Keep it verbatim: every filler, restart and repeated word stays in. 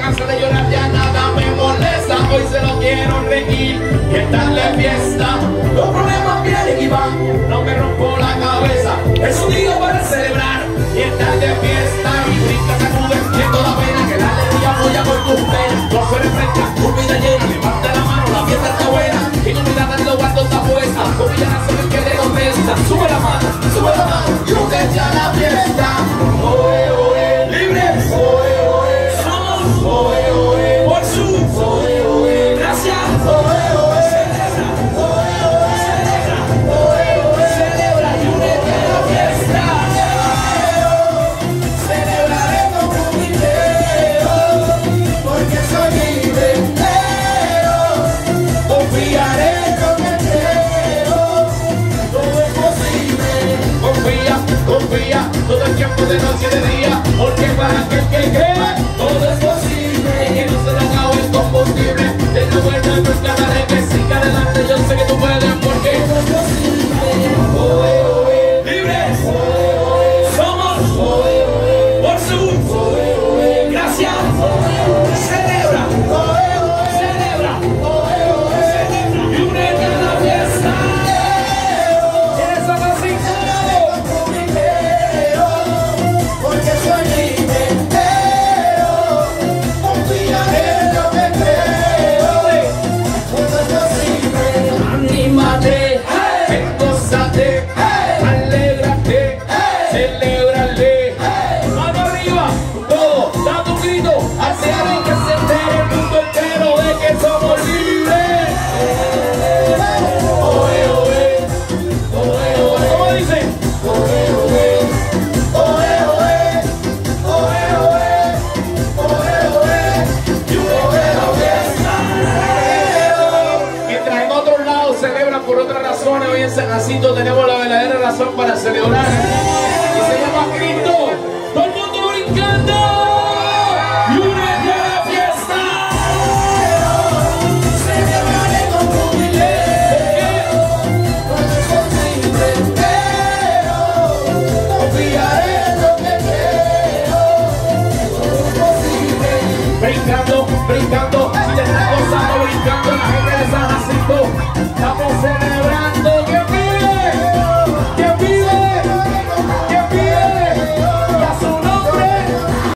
cansé de llorar, ya nada me molesta. Hoy se lo quiero reír y estar de fiesta. Los problemas vienen y van, no me rompo la cabeza. Es un día para celebrar y estar de fiesta. Y brinca, sacude, siento la pena, que la alegría apoya por tus penas. No se refresca, tu vida llena, levanta la mano, la fiesta está buena. Y no mira tanto cuando está puesta, con ya no se que le contesta. Sube la mano, sube la mano, y usted ya la fiesta. Oe, oe, libre, oe, oe, somos, oe, oe, por su, oe, oe, gracias, oe, oe, celebra, oe, oe, celebra, oe, oe, celebra, y únete a la fiesta. Celebraré con jubileo, porque soy libre, confiaré en lo que creo, todo es posible. Confía, confía, todo el tiempo de noche y de día, porque para aquel que cree, todo es posible. Que no se le acabe el combustible, de la vuelta pues cada que siga adelante, yo sé que tú puedes, porque todo es posible. Oe, oe, libre, oe, oe, somos, oe, oe, por su, oe, oe, gracias, oe, oe, celebra, oe, oe, celebra, oe, oe, celebra, y únete a la fiesta. ¿Quieres algo así? Porque soy libre, confiaré en lo que creo, todo es posible. Anímate, gózate, alégrate, celébrale. Mano arriba, todo, da tu grito, hacia alguien que se entere el mundo entero de que somos libres. Oe, oe, oe, oe, ¿cómo dice? Oe, oe, oe, oe, oe, oe, oe, oe, y oe, oe. Mientras en otros lados celebran por otras razones, hoy en San Jacinto tenemos la verdadera razón para celebrar. Y se llama Cristo. Todo el mundo brincando. Y únete a la fiesta. Celebraré con jubileo, porque soy libre. Confiaré en lo que creo, todo es posible. Brincando, brincando, si te está gozando, brincando la gente de San